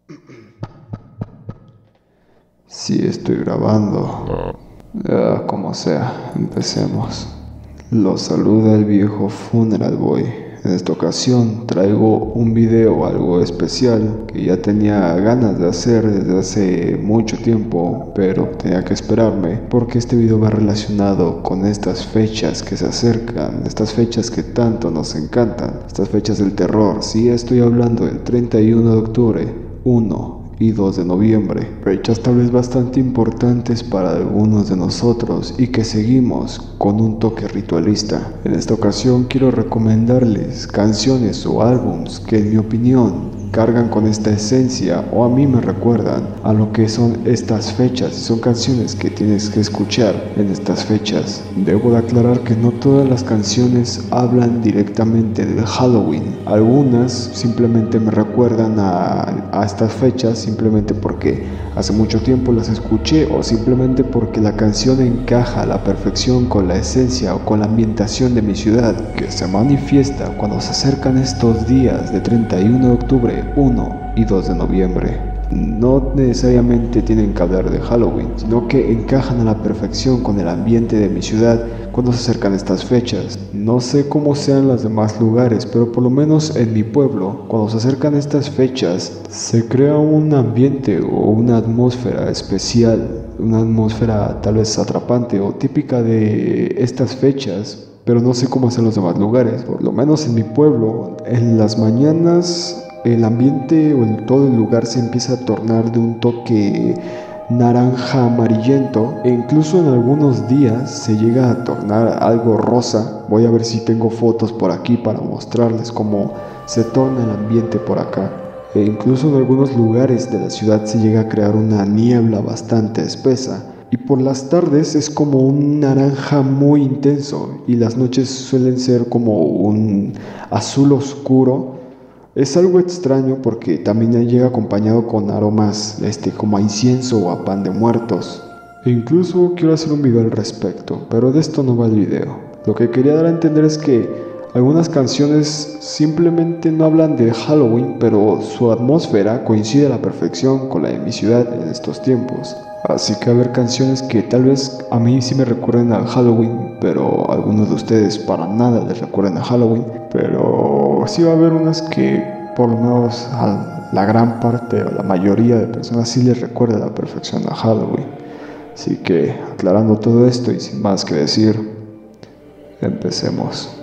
Sí, estoy grabando. Como sea, empecemos. Los saluda el viejo Funeral Boy. En esta ocasión traigo un video algo especial que ya tenía ganas de hacer desde hace mucho tiempo, pero tenía que esperarme porque este video va relacionado con estas fechas que se acercan, estas fechas que tanto nos encantan, estas fechas del terror. Sí, estoy hablando del 31 de octubre, 1 y 2 de noviembre, fechas tal vez bastante importantes para algunos de nosotros y que seguimos con un toque ritualista. En esta ocasión quiero recomendarles canciones o álbums que en mi opinión cargan con esta esencia o a mí me recuerdan a lo que son estas fechas. Son canciones que tienes que escuchar en estas fechas. Debo de aclarar que no todas las canciones hablan directamente del Halloween. Algunas simplemente me recuerdan a estas fechas simplemente porque hace mucho tiempo las escuché o simplemente porque la canción encaja a la perfección con la esencia o con la ambientación de mi ciudad, que se manifiesta cuando se acercan estos días de 31 de octubre, 1 y 2 de noviembre. No necesariamente tienen que hablar de Halloween, sino que encajan a la perfección con el ambiente de mi ciudad cuando se acercan estas fechas. No sé cómo sean los demás lugares, pero por lo menos en mi pueblo, cuando se acercan estas fechas, se crea un ambiente o una atmósfera especial, una atmósfera tal vez atrapante o típica de estas fechas, pero no sé cómo sean los demás lugares. Por lo menos en mi pueblo, en las mañanas el ambiente o todo el lugar se empieza a tornar de un toque naranja amarillento e incluso en algunos días se llega a tornar algo rosa. Voy a ver si tengo fotos por aquí para mostrarles cómo se torna el ambiente por acá. E incluso en algunos lugares de la ciudad se llega a crear una niebla bastante espesa. Y por las tardes es como un naranja muy intenso y las noches suelen ser como un azul oscuro. Es algo extraño porque también llega acompañado con aromas como a incienso o a pan de muertos. E incluso quiero hacer un video al respecto, pero de esto no va el video. Lo que quería dar a entender es que algunas canciones simplemente no hablan de Halloween, pero su atmósfera coincide a la perfección con la de mi ciudad en estos tiempos. Así que va a haber canciones que tal vez a mí sí me recuerden a Halloween, pero a algunos de ustedes para nada les recuerden a Halloween. Pero sí va a haber unas que por lo menos a la gran parte o la mayoría de personas sí les recuerda a la perfección a Halloween. Así que aclarando todo esto y sin más que decir, empecemos.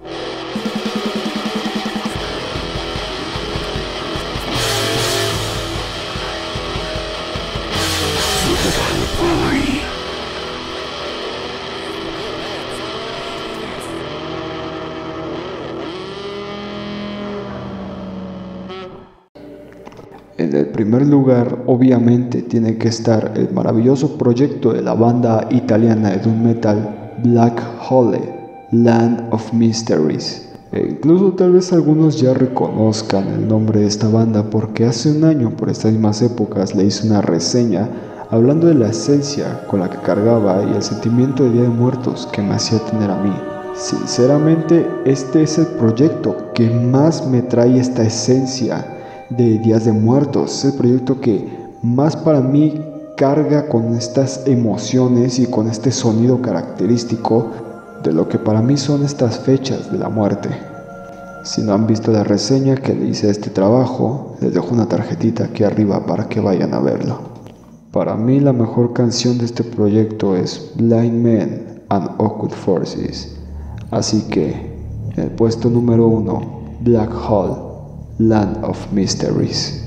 En el primer lugar, obviamente, tiene que estar el maravilloso proyecto de la banda italiana de doom metal Black Hole, Land of Mysteries. Incluso tal vez algunos ya reconozcan el nombre de esta banda porque hace un año, por estas mismas épocas, le hice una reseña hablando de la esencia con la que cargaba y el sentimiento de Día de Muertos que me hacía tener a mí. Sinceramente, este es el proyecto que más me trae esta esencia de Días de Muertos. Es el proyecto que más para mí carga con estas emociones y con este sonido característico de lo que para mí son estas fechas de la muerte. Si no han visto la reseña que le hice a este trabajo, les dejo una tarjetita aquí arriba para que vayan a verlo. Para mí la mejor canción de este proyecto es Blind Men and Occult Forces. Así que en el puesto número 1, Black Hole, Land of Mysteries.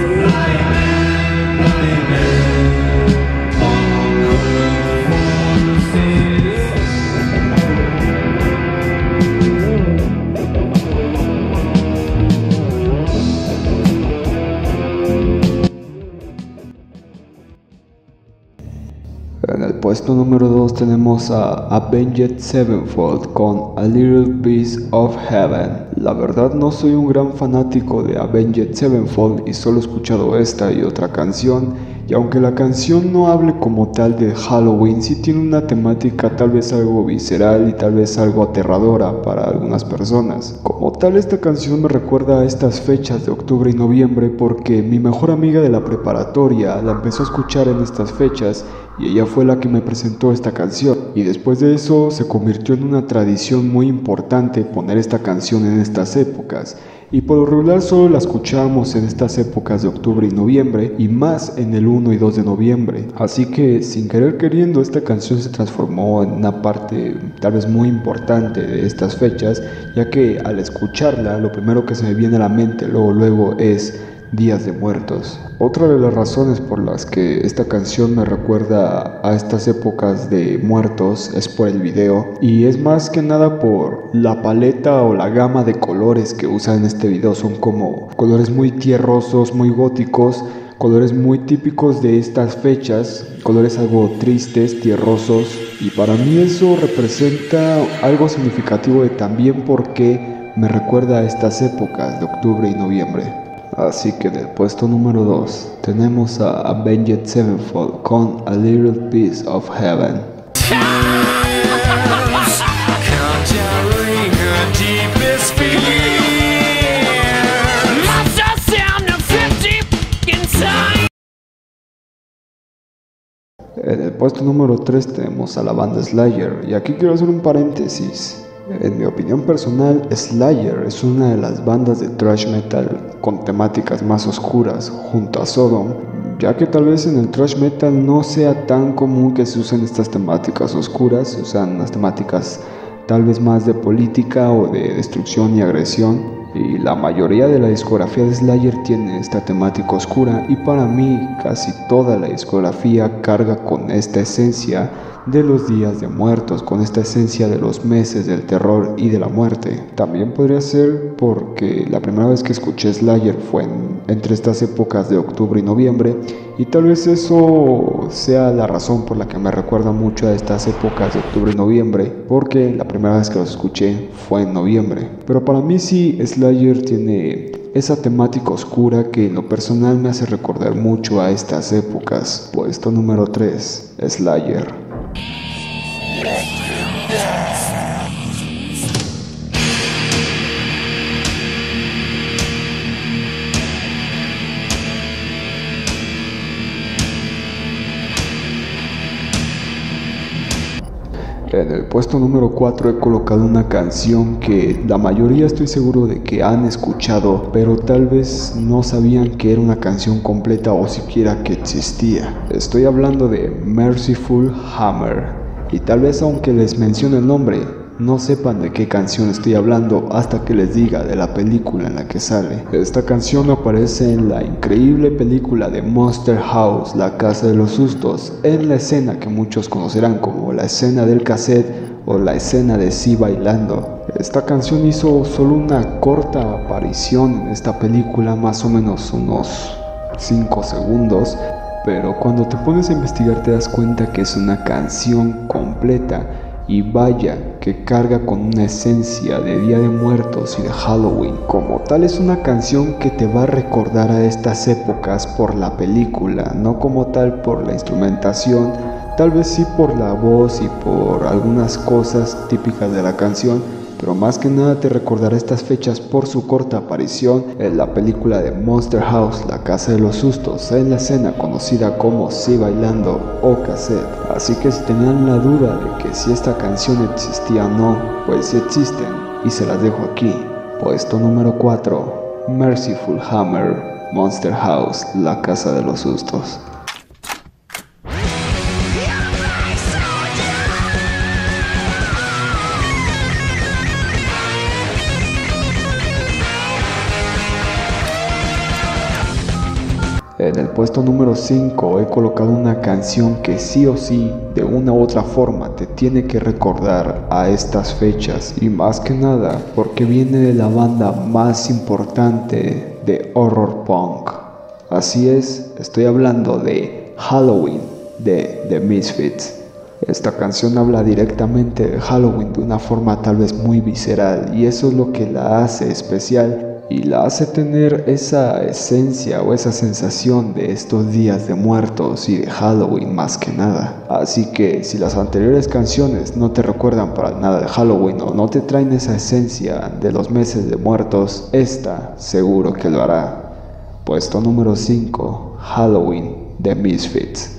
En el puesto número 2 tenemos a Avenged Sevenfold con A Little Piece of Heaven. La verdad no soy un gran fanático de Avenged Sevenfold y solo he escuchado esta y otra canción Y aunque la canción no hable como tal de Halloween, sí tiene una temática tal vez algo visceral y tal vez algo aterradora para algunas personas. Como tal, esta canción me recuerda a estas fechas de octubre y noviembre porque mi mejor amiga de la preparatoria la empezó a escuchar en estas fechas y ella fue la que me presentó esta canción. Y después de eso se convirtió en una tradición muy importante poner esta canción en estas épocas. Y por lo regular solo la escuchamos en estas épocas de octubre y noviembre, y más en el 1 y 2 de noviembre. Así que sin querer queriendo esta canción se transformó en una parte tal vez muy importante de estas fechas, ya que al escucharla lo primero que se me viene a la mente luego es Días de Muertos. Otra de las razones por las que esta canción me recuerda a estas épocas de muertos es por el video, y es más que nada por la paleta o la gama de colores que usan en este video. Son como colores muy tierrosos, muy góticos, colores muy típicos de estas fechas, colores algo tristes, tierrosos, y para mí eso representa algo significativo de también porque me recuerda a estas épocas de octubre y noviembre. Así que en el puesto número 2 tenemos a Avenged Sevenfold con A Little Piece of Heaven. En el puesto número 3 tenemos a la banda Slayer, y aquí quiero hacer un paréntesis. En mi opinión personal, Slayer es una de las bandas de thrash metal con temáticas más oscuras junto a Sodom, ya que tal vez en el thrash metal no sea tan común que se usen estas temáticas oscuras, se usan las temáticas tal vez más de política o de destrucción y agresión, y la mayoría de la discografía de Slayer tiene esta temática oscura, y para mí casi toda la discografía carga con esta esencia de los días de muertos, con esta esencia de los meses del terror y de la muerte. También podría ser porque la primera vez que escuché Slayer fue entre estas épocas de octubre y noviembre, y tal vez eso sea la razón por la que me recuerda mucho a estas épocas de octubre y noviembre, porque la primera vez que los escuché fue en noviembre. Pero para mí sí, Slayer tiene esa temática oscura que en lo personal me hace recordar mucho a estas épocas. Puesto número 3, Slayer. En el puesto número 4 he colocado una canción que la mayoría estoy seguro de que han escuchado, pero tal vez no sabían que era una canción completa o siquiera que existía. Estoy hablando de Merciful Hammer, y tal vez aunque les mencione el nombre, no sepan de qué canción estoy hablando hasta que les diga de la película en la que sale. Esta canción aparece en la increíble película de Monster House, La Casa de los Sustos, en la escena que muchos conocerán como la escena del cassette o la escena de Sí bailando. Esta canción hizo solo una corta aparición en esta película, más o menos unos 5 segundos, pero cuando te pones a investigar te das cuenta que es una canción completa. Y vaya que carga con una esencia de Día de Muertos y de Halloween. Como tal es una canción que te va a recordar a estas épocas por la película, no como tal por la instrumentación, tal vez sí por la voz y por algunas cosas típicas de la canción, pero más que nada te recordará estas fechas por su corta aparición en la película de Monster House, La Casa de los Sustos, en la escena conocida como Sí bailando o cassette. Así que si tenían la duda de que si esta canción existía o no, pues sí existen, y se las dejo aquí. Puesto número 4, Merciful Hammer, Monster House, La Casa de los Sustos. En el puesto número 5 he colocado una canción que sí o sí, de una u otra forma, te tiene que recordar a estas fechas, y más que nada porque viene de la banda más importante de horror punk. Así es, estoy hablando de Halloween, de The Misfits. Esta canción habla directamente de Halloween de una forma tal vez muy visceral, y eso es lo que la hace especial. y la hace tener esa esencia o esa sensación de estos días de muertos y de Halloween más que nada. Así que si las anteriores canciones no te recuerdan para nada de Halloween o no te traen esa esencia de los meses de muertos, esta seguro que lo hará. Puesto número 5, Halloween de Misfits.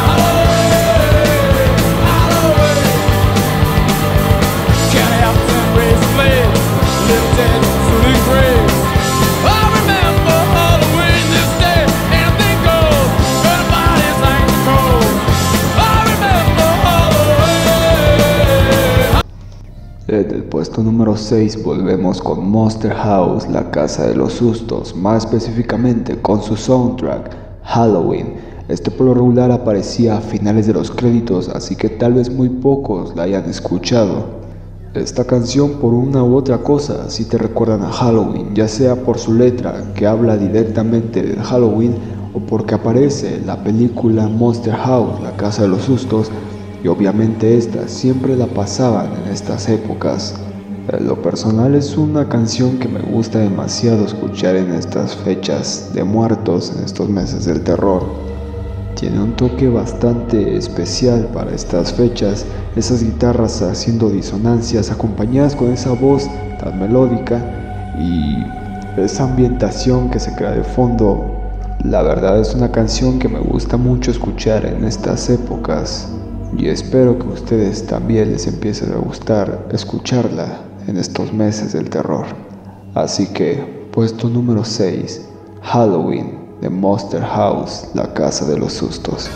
En el puesto número 6 volvemos con Monster House, la casa de los sustos, más específicamente con su soundtrack, Halloween. Este por lo regular aparecía a finales de los créditos, así que tal vez muy pocos la hayan escuchado. Esta canción por una u otra cosa sí te recuerdan a Halloween, ya sea por su letra que habla directamente de Halloween o porque aparece la película Monster House, la casa de los sustos, y obviamente esta siempre la pasaban en estas épocas. En lo personal es una canción que me gusta demasiado escuchar en estas fechas de muertos, en estos meses del terror. Tiene un toque bastante especial para estas fechas, esas guitarras haciendo disonancias acompañadas con esa voz tan melódica y esa ambientación que se crea de fondo. La verdad es una canción que me gusta mucho escuchar en estas épocas y espero que a ustedes también les empiece a gustar escucharla en estos meses del terror. Así que, puesto número 6, Halloween de Monster House, la casa de los sustos.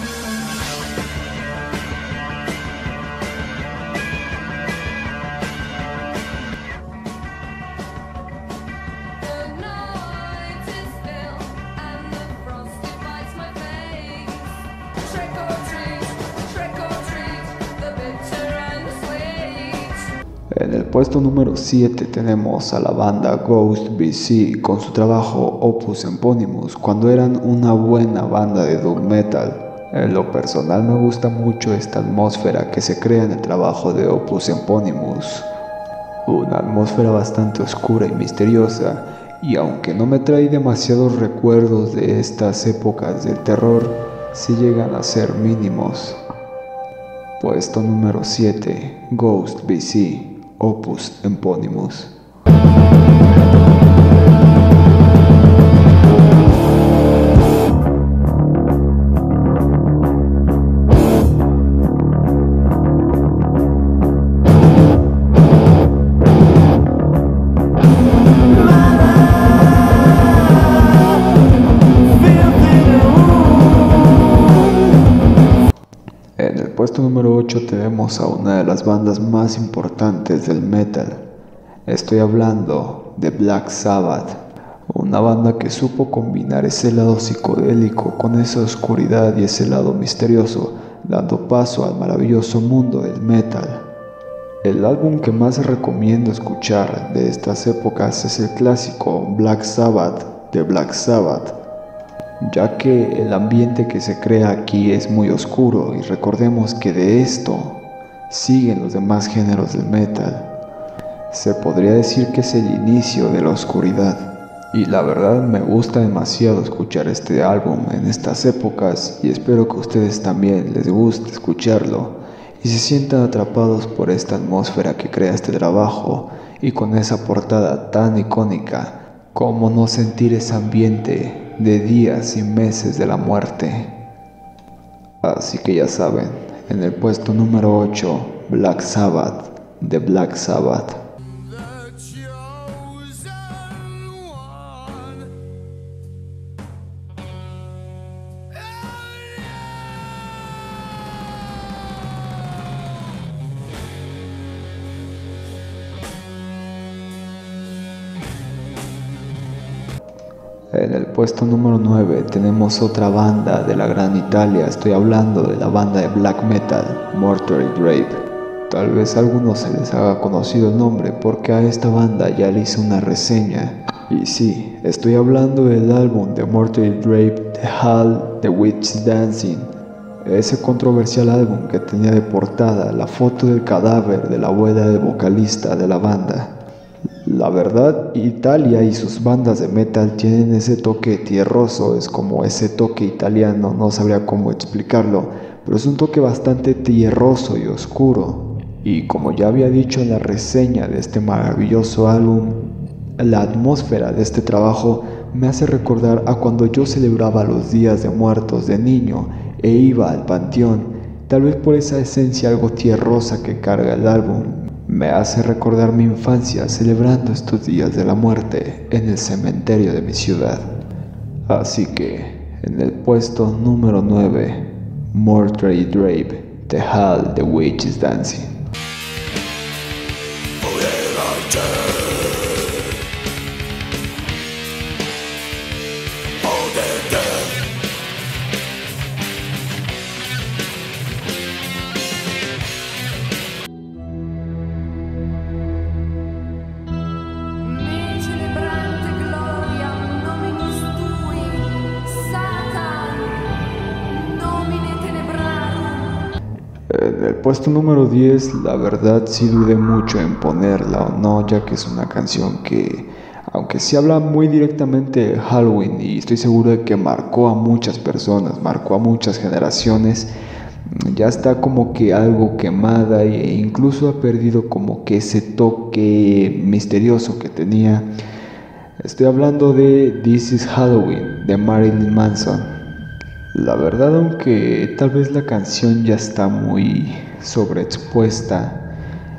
En el puesto número 7 tenemos a la banda Ghost BC con su trabajo Opus Eponymus, cuando eran una buena banda de doom metal. En lo personal me gusta mucho esta atmósfera que se crea en el trabajo de Opus Eponymus. Una atmósfera bastante oscura y misteriosa, y aunque no me trae demasiados recuerdos de estas épocas del terror, sí llegan a ser mínimos. Puesto número 7, Ghost BC, Opus Eponymus. En el puesto número 8 tenemos a una de las bandas más importantes del metal. Estoy hablando de Black Sabbath, una banda que supo combinar ese lado psicodélico con esa oscuridad y ese lado misterioso, dando paso al maravilloso mundo del metal. El álbum que más recomiendo escuchar de estas épocas es el clásico Black Sabbath de Black Sabbath, ya que el ambiente que se crea aquí es muy oscuro y recordemos que de esto siguen los demás géneros del metal. Se podría decir que es el inicio de la oscuridad y la verdad me gusta demasiado escuchar este álbum en estas épocas y espero que a ustedes también les guste escucharlo y se sientan atrapados por esta atmósfera que crea este trabajo y con esa portada tan icónica. ¿Cómo no sentir ese ambiente de días y meses de la muerte? Así que ya saben, en el puesto número 8, Black Sabbath de Black Sabbath. En el puesto número 9 tenemos otra banda de la gran Italia, estoy hablando de la banda de black metal, Mortuary Grave. Tal vez a algunos se les haga conocido el nombre porque a esta banda ya le hice una reseña. Y sí, estoy hablando del álbum de Mortuary Grave, The Hall, The Witch Dancing. Ese controversial álbum que tenía de portada la foto del cadáver de la abuela del vocalista de la banda. La verdad, Italia y sus bandas de metal tienen ese toque tierroso, es como ese toque italiano, no sabría cómo explicarlo, pero es un toque bastante tierroso y oscuro. Y como ya había dicho en la reseña de este maravilloso álbum, la atmósfera de este trabajo me hace recordar a cuando yo celebraba los días de muertos de niño e iba al panteón, tal vez por esa esencia algo tierrosa que carga el álbum. Me hace recordar mi infancia celebrando estos días de la muerte en el cementerio de mi ciudad. Así que, en el puesto número 9, Mordred Drape, The Hall the Witch is Dancing. En el puesto número 10, la verdad sí dudé mucho en ponerla o no, ya que es una canción que, aunque sí habla muy directamente de Halloween y estoy seguro de que marcó a muchas personas, marcó a muchas generaciones, ya está como que algo quemada e incluso ha perdido como que ese toque misterioso que tenía. Estoy hablando de This is Halloween, de Marilyn Manson. La verdad, aunque tal vez la canción ya está muy sobreexpuesta,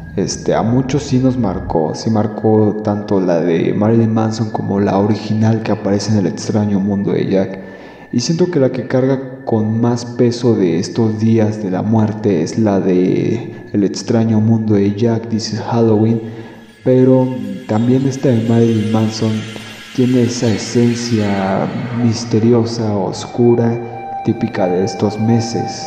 a muchos sí nos marcó, sí marcó tanto la de Marilyn Manson como la original que aparece en El extraño mundo de Jack. Y siento que la que carga con más peso de estos días de la muerte es la de El extraño mundo de Jack, This is Halloween, pero también esta de Marilyn Manson tiene esa esencia misteriosa, oscura, típica de estos meses,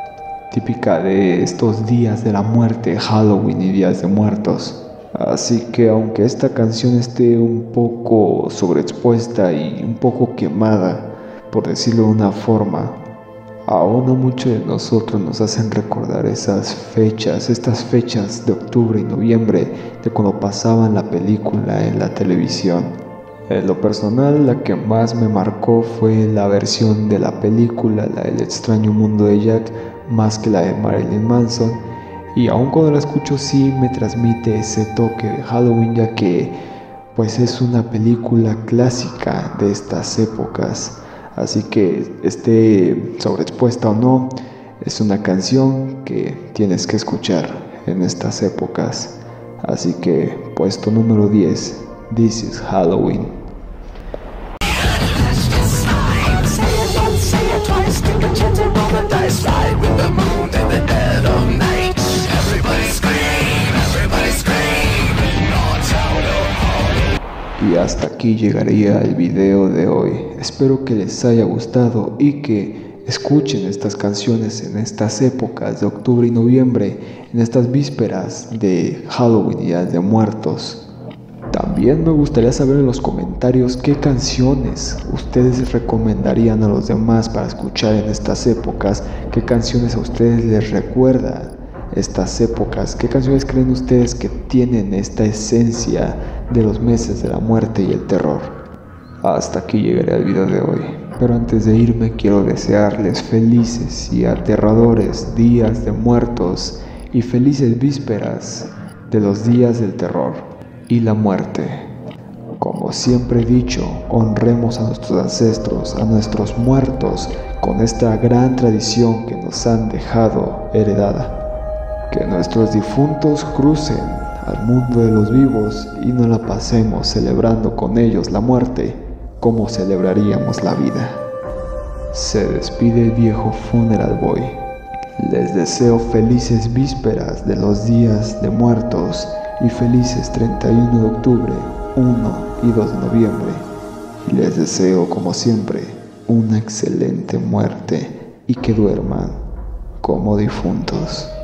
típica de estos días de la muerte, Halloween y días de muertos. Así que aunque esta canción esté un poco sobreexpuesta y un poco quemada, por decirlo de una forma, aún a muchos de nosotros nos hacen recordar esas fechas, estas fechas de octubre y noviembre, de cuando pasaban la película en la televisión. En lo personal, la que más me marcó fue la versión de la película, la del extraño mundo de Jack, más que la de Marilyn Manson. Y aun cuando la escucho sí me transmite ese toque de Halloween, ya que pues es una película clásica de estas épocas. Así que esté sobreexpuesta o no, es una canción que tienes que escuchar en estas épocas. Así que puesto número 10, This is Halloween. Y hasta aquí llegaría el video de hoy. Espero que les haya gustado y que escuchen estas canciones en estas épocas de octubre y noviembre, en estas vísperas de Halloween y Días de Muertos. También me gustaría saber en los comentarios qué canciones ustedes recomendarían a los demás para escuchar en estas épocas, qué canciones a ustedes les recuerda estas épocas, qué canciones creen ustedes que tienen esta esencia de los meses de la muerte y el terror. Hasta aquí llegaré al video de hoy, pero antes de irme quiero desearles felices y aterradores días de muertos y felices vísperas de los días del terror y la muerte. Como siempre he dicho, honremos a nuestros ancestros, a nuestros muertos, con esta gran tradición que nos han dejado heredada. Que nuestros difuntos crucen al mundo de los vivos y no la pasemos celebrando con ellos la muerte como celebraríamos la vida. Se despide el viejo Funeral Boy. Les deseo felices vísperas de los días de muertos y felices 31 de octubre, 1 y 2 de noviembre. Y les deseo, como siempre, una excelente muerte y que duerman como difuntos.